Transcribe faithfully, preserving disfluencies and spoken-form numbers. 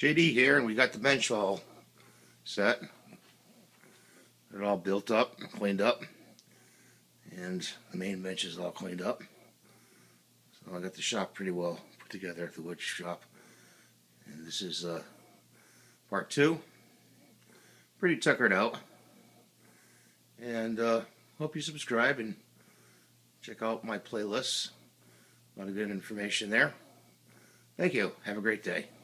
J D here, and we got the bench all set. They're all built up, cleaned up, and the main bench is all cleaned up. So I got the shop pretty well put together at the wood shop. And this is uh, part two. Pretty tuckered out. And uh, hope you subscribe and check out my playlists. A lot of good information there. Thank you. Have a great day.